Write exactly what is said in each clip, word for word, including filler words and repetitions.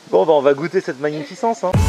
Bon bah on va goûter cette magnificence hein.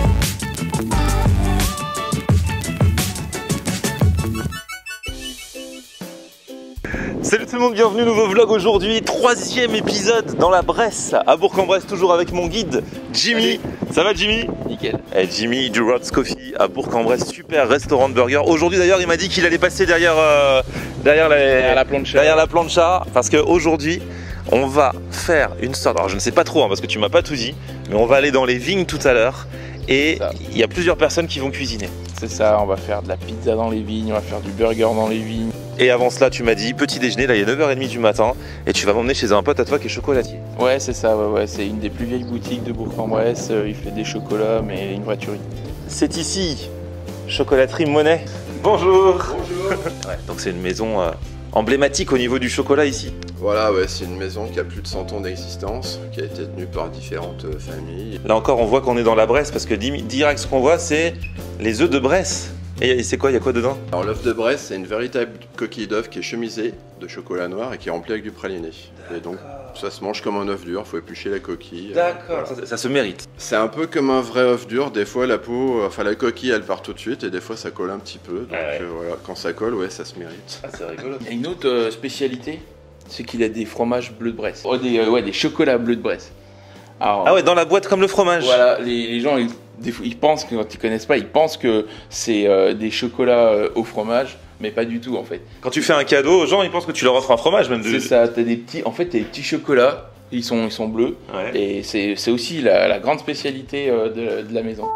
Salut tout le monde, bienvenue, nouveau vlog aujourd'hui, troisième épisode dans la Bresse, à Bourg-en-Bresse, toujours avec mon guide Jimmy. Salut. Ça va Jimmy? Nickel. Et Jimmy du Rod's Coffee à Bourg-en-Bresse, super restaurant de burger. Aujourd'hui d'ailleurs il m'a dit qu'il allait passer derrière, euh, derrière, les, derrière la plancha. Derrière la plancha, parce qu'aujourd'hui on va faire une sorte, alors je ne sais pas trop hein, parce que tu m'as pas tout dit, mais on va aller dans les vignes tout à l'heure et il y a plusieurs personnes qui vont cuisiner. C'est ça, on va faire de la pizza dans les vignes, on va faire du burger dans les vignes. Et avant cela, tu m'as dit petit déjeuner, là il est neuf heures trente du matin, et tu vas m'emmener chez un pote à toi qui est chocolatier. Ouais, c'est ça, ouais, ouais. C'est une des plus vieilles boutiques de Bourg-en-Bresse. Il fait des chocolats, mais une vraie tuerie. C'est ici, Chocolaterie Monet. Bonjour. Bonjour. Ouais, donc c'est une maison euh, emblématique au niveau du chocolat ici. Voilà, ouais, c'est une maison qui a plus de cent ans d'existence, qui a été tenue par différentes euh, familles. Là encore, on voit qu'on est dans la Bresse, parce que direct ce qu'on voit, c'est les œufs de Bresse. Et c'est quoi, il y a quoi dedans? Alors l'œuf de Bresse, c'est une véritable coquille d'œuf qui est chemisée de chocolat noir et qui est remplie avec du praliné. Et donc ça se mange comme un œuf dur, il faut éplucher la coquille. D'accord, euh, ça, ça se mérite. C'est un peu comme un vrai œuf dur, des fois la peau, enfin la coquille elle part tout de suite et des fois ça colle un petit peu. Donc ah ouais. euh, voilà, quand ça colle, ouais, ça se mérite. Ah, c'est rigolo. Il y a une autre euh, spécialité, c'est qu'il a des fromages bleus de Bresse. Oh, des, euh, ouais, des chocolats bleus de Bresse. Alors, ah ouais, dans la boîte comme le fromage. Voilà, les, les gens ils, des fois, ils pensent que quand ils connaissent pas, ils pensent que c'est euh, des chocolats euh, au fromage, mais pas du tout en fait. Quand tu fais un cadeau aux gens, ils pensent que tu leur offres un fromage même. De... C'est ça, t'as des petits, en fait, t'as des petits chocolats, ils sont, ils sont bleus, ouais. Et c'est aussi la, la grande spécialité euh, de, de la maison.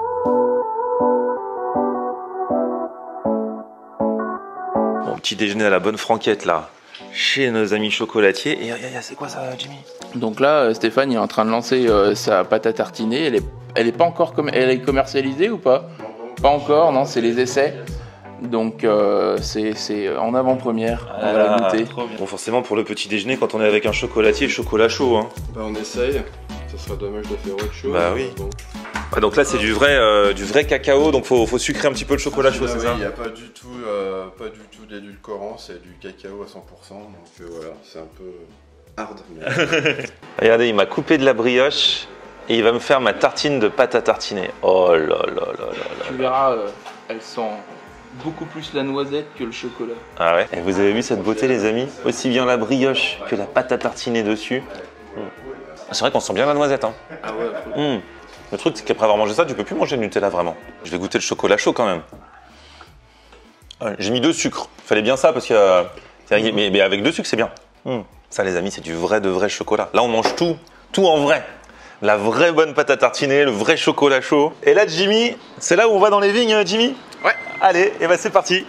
Bon, petit déjeuner à la bonne franquette là, chez nos amis chocolatiers. Et c'est quoi ça, Jimmy? Donc là, Stéphane il est en train de lancer euh, sa pâte à tartiner. Elle est, elle est pas encore com elle est commercialisée ou pas? Pas encore, non, c'est les essais. Donc euh, c'est en avant-première, ah on va la goûter. Bon, forcément pour le petit déjeuner, quand on est avec un chocolatier, chocolat chaud. Hein. Bah on essaye, ça serait dommage de faire autre chose. Bah oui. Donc, ouais, donc là c'est du vrai, euh, du vrai cacao, donc faut, faut sucrer un petit peu le chocolat chaud, ah, c'est oui, ça? Il n'y a pas du tout, euh, pas du tout d'édulcorant, c'est du cacao à cent pour cent, donc euh, voilà, c'est un peu hard. Mais... Regardez, il m'a coupé de la brioche et il va me faire ma tartine de pâte à tartiner. Oh là là là là là. Tu verras, euh, elle sent beaucoup plus la noisette que le chocolat. Ah ouais. Et vous avez vu cette beauté les amis? Aussi bien la brioche que la pâte à tartiner dessus. Mmh. C'est vrai qu'on sent bien la noisette hein. Ah ouais. Mmh. Le truc c'est qu'après avoir mangé ça, tu peux plus manger de Nutella vraiment. Je vais goûter le chocolat chaud quand même. Ouais, j'ai mis deux sucres. Fallait bien ça parce que... Euh, mais, mais avec deux sucres c'est bien. Mmh. Ça les amis, c'est du vrai de vrai chocolat. Là on mange tout, tout en vrai. La vraie bonne pâte à tartiner, le vrai chocolat chaud. Et là Jimmy, c'est là où on va dans les vignes Jimmy? Ouais. Allez, et bah c'est parti.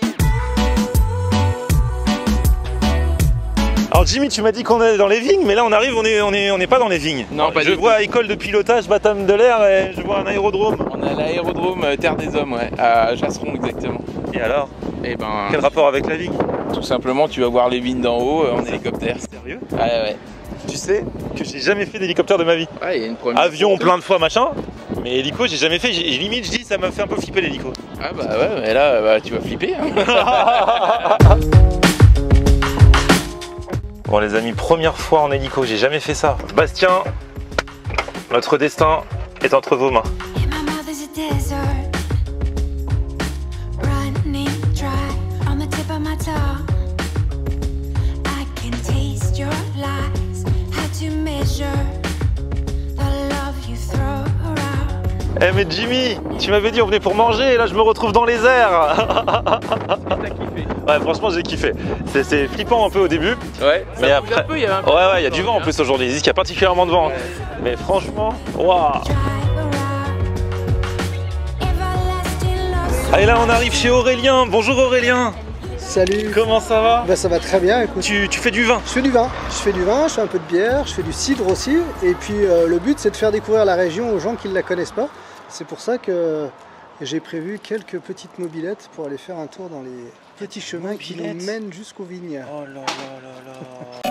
Alors Jimmy, tu m'as dit qu'on est dans les vignes, mais là on arrive, on est, on est, on n'est pas dans les vignes. Non, pas je du vois tout. école de pilotage, baptême de l'air et je vois un aérodrome. On est à l'aérodrome euh, Terre des Hommes, ouais, à Jasseron exactement. Et alors? Et ben, quel rapport avec la vigne? Tout simplement, tu vas voir les vignes d'en haut euh, en hélicoptère. Sérieux? Ouais, ouais. Tu sais que j'ai jamais fait d'hélicoptère de ma vie. Ouais, il y a une première. Avion plein de fois machin, mais hélico j'ai jamais fait. Limite je dis ça m'a fait un peu flipper l'hélico. Ah bah ouais, mais là bah, tu vas flipper. Hein. Bon les amis, première fois en hélico, j'ai jamais fait ça. Bastien, notre destin est entre vos mains. Eh mais Jimmy, tu m'avais dit on venait pour manger et là je me retrouve dans les airs. T'as kiffé? Ouais franchement j'ai kiffé. C'est flippant un peu au début. Ouais, mais ça après... un peu, il y a un peu ouais ouais il y a du vent en plus aujourd'hui, ils disent qu'il y a particulièrement de vent. Ouais. Mais franchement, waouh. Allez là on arrive chez Aurélien. Bonjour Aurélien. Salut. Comment ça va? Ben, ça va très bien, écoute. Tu, tu fais du vin? Je fais du vin. Je fais du vin, je fais un peu de bière, je fais du cidre aussi. Et puis euh, le but c'est de faire découvrir la région aux gens qui ne la connaissent pas. C'est pour ça que j'ai prévu quelques petites mobilettes pour aller faire un tour dans les petits chemins qui nous mènent jusqu'aux vignes. Oh là là là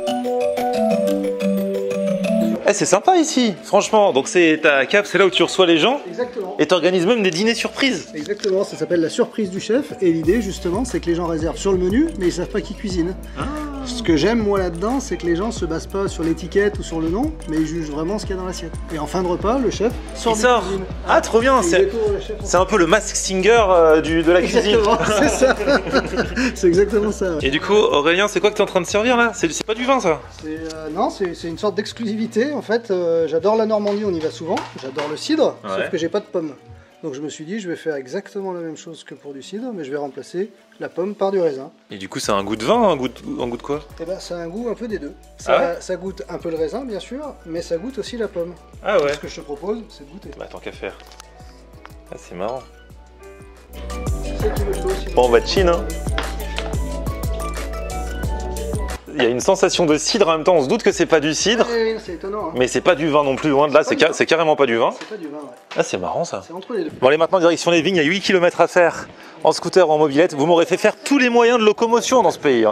là. Eh, c'est sympa ici, franchement. Donc c'est ta cave, c'est là où tu reçois les gens. Exactement. Et tu organises même des dîners surprises. Exactement, ça s'appelle la surprise du chef. Et l'idée justement c'est que les gens réservent sur le menu mais ils savent pas qui cuisine. Ah. Ce que j'aime moi là-dedans, c'est que les gens se basent pas sur l'étiquette ou sur le nom, mais ils jugent vraiment ce qu'il y a dans l'assiette. Et en fin de repas, le chef sort Il de sort. cuisine. Ah, trop bien. Et il C'est découvre le chef en c'est un peu le Mask Singer euh, du, de la cuisine. Exactement, c'est ça. C'est exactement ça. Ouais. Et du coup, Aurélien, c'est quoi que t'es en train de servir là? C'est c'est pas du vin ça? C'est, euh, non, c'est c'est une sorte d'exclusivité. En fait, euh, j'adore la Normandie, on y va souvent. J'adore le cidre, Ouais. sauf que j'ai pas de pomme. Donc je me suis dit, je vais faire exactement la même chose que pour du cidre, mais je vais remplacer la pomme par du raisin. Et du coup, c'est un goût de vin, un goût de, un goût de quoi? Et ben, ça a un goût un peu des deux. Ça, Ah ouais ça goûte un peu le raisin, bien sûr, mais ça goûte aussi la pomme. Ah ouais. Ce que je te propose, c'est de goûter. Bah tant qu'à faire. Ah, c'est marrant. C'est ça qui me faut aussi. Bon, on va chin, hein. Il y a une sensation de cidre en même temps, on se doute que c'est pas du cidre, Oui, oui, c'est étonnant. Hein. mais c'est pas du vin non plus, loin de là, c'est ca- c'est carrément pas du vin. C'est pas du vin, ouais. Ah, c'est marrant ça. C'est entre les deux. Bon, allez, maintenant direction les vignes, il y a huit kilomètres à faire en scooter ou en mobilette. Vous m'aurez fait faire tous les moyens de locomotion dans ce pays. Hein.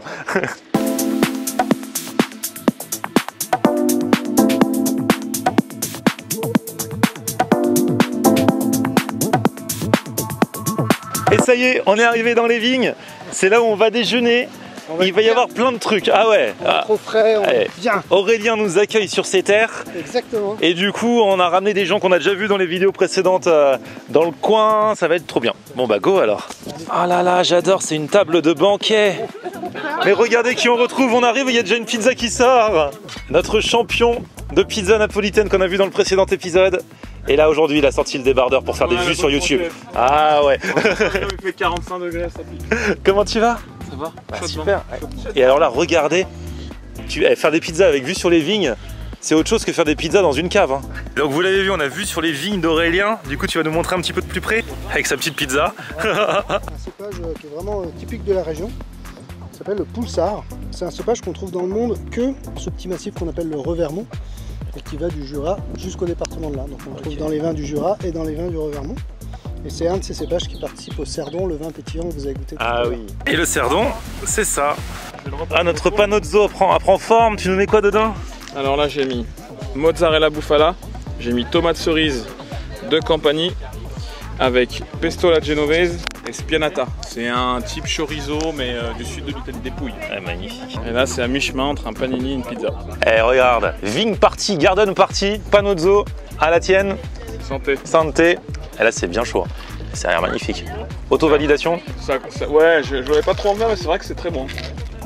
Et ça y est, on est arrivé dans les vignes. C'est là où on va déjeuner. On va Il va y bien. avoir plein de trucs. Ah ouais. On est Ah. trop frais, on Allez. est bien. Aurélien nous accueille sur ses terres. Exactement. Et du coup, on a ramené des gens qu'on a déjà vus dans les vidéos précédentes euh, dans le coin. Ça va être trop bien. Bon bah go alors. Ah là là, j'adore, c'est une table de banquet. Mais regardez qui on retrouve, on arrive, il y a déjà une pizza qui sort. Notre champion de pizza napolitaine qu'on a vu dans le précédent épisode. Et là aujourd'hui, il a sorti le débardeur pour faire des Ouais, vues la sur bonne YouTube. franquette. Ah ouais. Il fait quarante-cinq degrés, ça pique. Comment tu vas? Ça va? Ah, Chaud super. Et alors là, regardez, tu, eh, faire des pizzas avec vue sur les vignes, c'est autre chose que faire des pizzas dans une cave. Hein. Donc vous l'avez vu, on a vu sur les vignes d'Aurélien. Du coup, tu vas nous montrer un petit peu de plus près avec sa petite pizza. Un cépage euh, qui est vraiment euh, typique de la région. Ça s'appelle le Poulsard. C'est un cépage qu'on trouve dans le monde que ce petit massif qu'on appelle le Revermont et qui va du Jura jusqu'au département de l'Ain. Donc on le trouve dans les vins du Jura et dans les vins du Revermont. Et c'est un de ces cépages qui participe au Cerdon, le vin pétillant que vous avez goûté tout à l'heure. Et le cerdon, c'est ça. Ah, notre panozzo prend, prend forme. Tu nous mets quoi dedans? Alors là, j'ai mis mozzarella bufala, j'ai mis tomate cerise de Campanie avec pesto alla genovese et spianata. C'est un type chorizo, mais euh, du sud de l'Italie, des Pouilles. Ah, magnifique. Et là, c'est à mi-chemin entre un panini et une pizza. Eh, regarde, vigne party, garden party, panozzo, à la tienne, Santé. santé. Et là, c'est bien chaud. Ça a l'air magnifique. Auto-validation, Ça, ça- ouais, je ne l'avais pas trop en verre, mais c'est vrai que c'est très bon.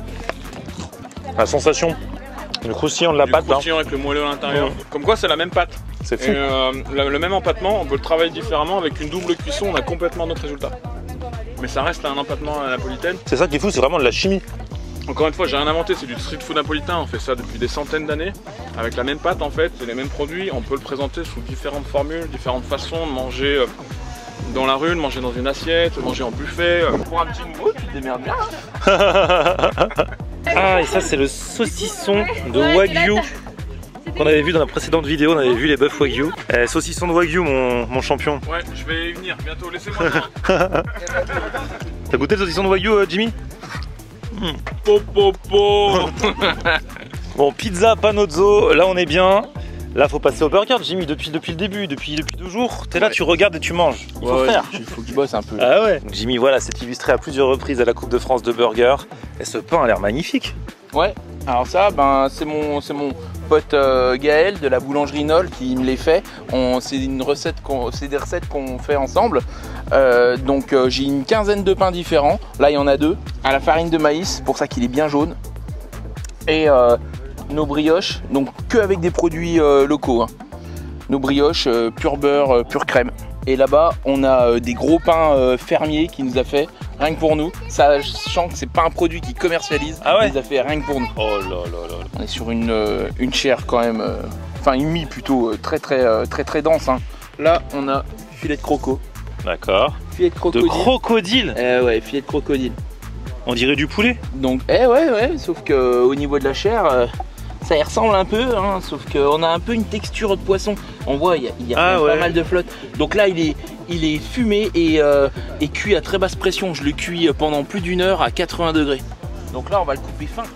la sensation, le croustillant de la Du pâte, là. croustillant avec le moelleux à l'intérieur. Ouais. Comme quoi, c'est la même pâte. C'est Et fou. euh, le, le même empattement, on peut le travailler différemment. Avec une double cuisson, on a complètement notre résultat. Mais ça reste un empattement à la napolitaine. C'est ça qui est fou, c'est vraiment de la chimie. Encore une fois, j'ai rien inventé, c'est du street food napolitain. On fait ça depuis des centaines d'années. Avec la même pâte, en fait, c'est les mêmes produits. On peut le présenter sous différentes formules, différentes façons de manger euh, dans la rue, de manger dans une assiette, de manger en buffet. euh. Pour un petit nouveau, tu te démerdes bien. Ah, et ça, c'est le saucisson de Wagyu qu'on avait vu dans la précédente vidéo. On avait vu les bœufs Wagyu. Eh, saucisson de Wagyu, mon, mon champion. Ouais, je vais y venir bientôt, laissez-moi le temps. T'as goûté le saucisson de Wagyu, euh, Jimmy? Po, po, po. Bon, pizza, panozzo, là on est bien. Là, faut passer au burger, Jimmy, depuis, depuis le début, depuis, depuis deux jours. T'es là, Ouais. tu regardes et tu manges. Il faut Ouais, ouais, faire. il faut que je bosse un peu. Ah ouais. Donc, Jimmy, voilà, s'est illustré à plusieurs reprises à la Coupe de France de burger. Et ce pain a l'air magnifique. Ouais, alors ça, ben, c'est mon, c'est mon pote euh, Gaël de la boulangerie Nol qui me les fait. On, c'est, une recette qu'on, c'est des recettes qu'on fait ensemble. Euh, donc euh, j'ai une quinzaine de pains différents. Là, il y en a deux. À la farine de maïs, pour ça qu'il est bien jaune. Et euh, nos brioches, donc que avec des produits euh, locaux. Hein. Nos brioches, euh, pur beurre, euh, pure crème. Et là-bas, on a euh, des gros pains euh, fermiers qui nous a fait, rien que pour nous. Sachant que c'est pas un produit qui commercialise, Ah ouais. il nous a fait rien que pour nous. Oh là là là. On est sur une, euh, une chair quand même, euh, enfin une mie plutôt euh, très très euh, très très dense. Hein. Là, on a filet de croco. D'accord. Filet de De crocodile. crocodile. Eh ouais, filet de crocodile. On dirait du poulet. Donc, eh ouais, ouais, sauf que euh, au niveau de la chair, euh, ça y ressemble un peu, hein, sauf qu'on a un peu une texture de poisson. On voit, il y a, il y a Ah quand même ouais. pas mal de flotte. Donc là, il est, il est fumé et, euh, et cuit à très basse pression. Je le cuis pendant plus d'une heure à quatre-vingts degrés. Donc là, on va le couper fin.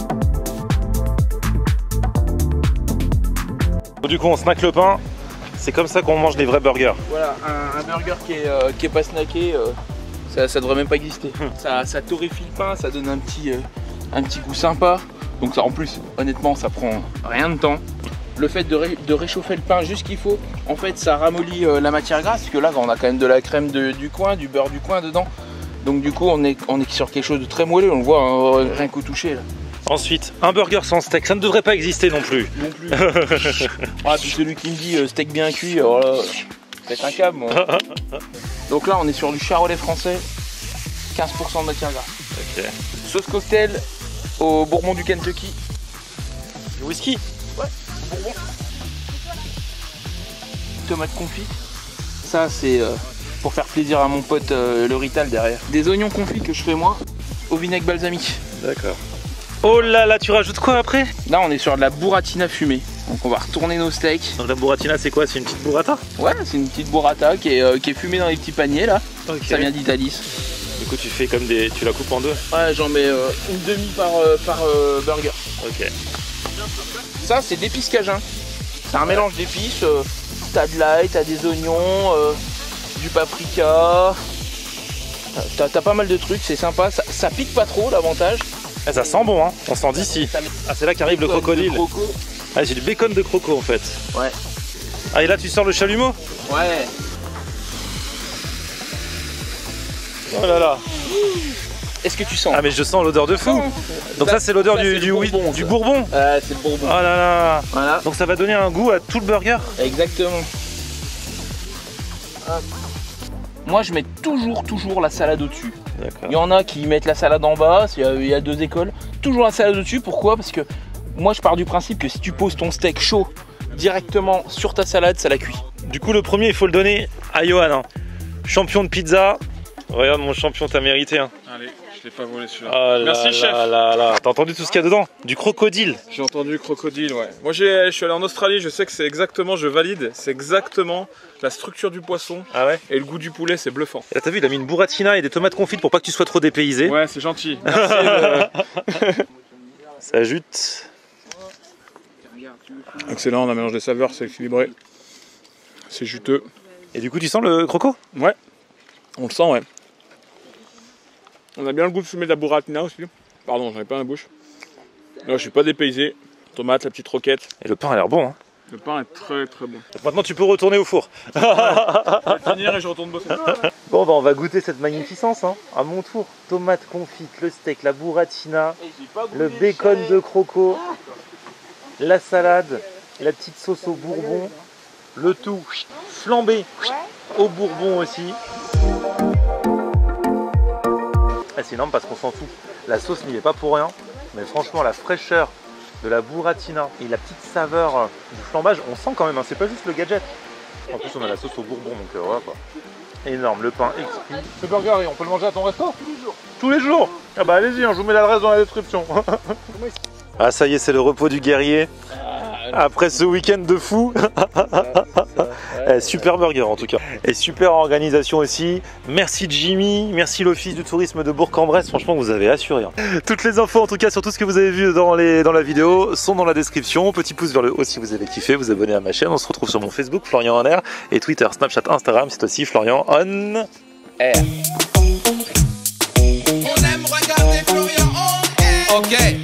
Du coup, on snack le pain. C'est comme ça qu'on mange des vrais burgers. Voilà, un, un burger qui est, euh, qui est pas snacké, euh, ça, ça devrait même pas exister. ça, ça torréfie le pain, ça donne un petit, euh, un petit goût sympa. Donc ça, en plus, honnêtement, ça prend rien de temps. Le fait de, ré de réchauffer le pain juste qu'il faut, en fait, ça ramollit euh, la matière grasse. Parce que là, on a quand même de la crème de, du coin, du beurre du coin dedans. Donc du coup, on est, on est sur quelque chose de très moelleux. On le voit hein, rien qu'au toucher là. Ensuite, un burger sans steak, ça ne devrait pas exister non plus. Non plus. Ah, puis celui qui me dit euh, steak bien cuit, alors là, c'est un câble moi. Donc là, on est sur du charolais français, quinze pour cent de matière grasse. Ok. Sauce cocktail au bourbon du Kentucky. Du whisky. Ouais, bourbon. Tomate confite. Ça, c'est euh, pour faire plaisir à mon pote euh, le Rital derrière. Des oignons confits que je fais moi au vinaigre balsamique. D'accord. Oh là là, tu rajoutes quoi après? Là, on est sur de la burrata fumée. Donc on va retourner nos steaks. Donc la burrata, c'est quoi? C'est une petite burrata? Ouais, c'est une petite burrata qui est, euh, qui est fumée dans les petits paniers là. Okay. Ça vient d'Italie. Du coup, tu fais comme des, tu la coupes en deux? Ouais, j'en mets euh, une demi par, euh, par euh, burger. Ok. Ça, c'est d'épices cajun. C'est un mélange d'épices. Euh, t'as de l'ail, t'as des oignons, euh, du paprika. T'as t'as pas mal de trucs, c'est sympa. Ça, ça pique pas trop, l'avantage. Ah, ça sent bon, hein. On sent d'ici. Ah, c'est là qu'arrive le crocodile. Croco. Ah, c'est du bacon de croco en fait. Ouais. Ah, et là, tu sors le chalumeau? Ouais. Oh là là. Est-ce que tu sens? Ah, mais je sens l'odeur de fou. Donc ça, c'est l'odeur du, du bourbon. Du bourbon. Ouais, c'est le bourbon. Oh là là. Voilà. Donc ça va donner un goût à tout le burger. Exactement. Hop. Moi, je mets toujours, toujours la salade au-dessus. D'accord. Il y en a qui mettent la salade en bas, il y a, il y a deux écoles. Toujours la salade au-dessus, pourquoi? Parce que moi, je pars du principe que si tu poses ton steak chaud directement sur ta salade, ça la cuit. Du coup, le premier, il faut le donner à Johan. Hein. Champion de pizza. Regarde, mon champion, t'as mérité. Hein. Allez, je l'ai pas volé celui-là. Oh Merci là chef. là là là. T'as entendu tout ce qu'il y a dedans? Du crocodile. J'ai entendu crocodile, ouais. Moi je suis allé en Australie, je sais que c'est exactement, je valide, c'est exactement la structure du poisson Ah ouais? et le goût du poulet, c'est bluffant. Et là, t'as vu, il a mis une burratina et des tomates confites pour pas que tu sois trop dépaysé. Ouais, c'est gentil. Merci. euh. Ça ajoute. Excellent, on a mélange des saveurs, c'est équilibré. C'est juteux. Et du coup, tu sens le croco? Ouais, on le sent, ouais. On a bien le goût de fumer de la burratina aussi. Pardon, j'en ai pas dans la bouche. Là, je suis pas dépaysé. Tomate, la petite roquette. Et le pain a l'air bon. Hein. Le pain est très très bon. Donc maintenant, tu peux retourner au four. Je vais finir et je retourne bosser. Bon, bah, on va goûter cette magnificence. Hein. À mon tour, tomate confite, le steak, la burratina, le bacon de croco, la salade, la petite sauce au bourbon, le tout flambé au bourbon aussi. Ah, c'est énorme parce qu'on sent tout. La sauce n'y est pas pour rien, mais franchement la fraîcheur de la burratina et la petite saveur du flambage, on sent quand même, hein, c'est pas juste le gadget. En plus on a la sauce au bourbon, donc euh, voilà quoi. Énorme, le pain exquis. Ce burger, on peut le manger à ton resto? Tous les jours. Tous les jours? Ah bah allez-y, hein, je vous mets l'adresse dans la description. Ah ça y est, c'est le repos du guerrier. Après ce week-end de fou. Eh, super burger en tout cas. Et super organisation aussi. Merci Jimmy, merci l'Office du tourisme de Bourg-en-Bresse. Franchement, vous avez assuré. Hein. Toutes les infos en tout cas sur tout ce que vous avez vu dans, les, dans la vidéo sont dans la description. Petit pouce vers le haut si vous avez kiffé, vous abonnez à ma chaîne. On se retrouve sur mon Facebook, Florian On Air, et Twitter, Snapchat, Instagram, c'est aussi Florian On Air. On aime regarder Florian On Air. Ok.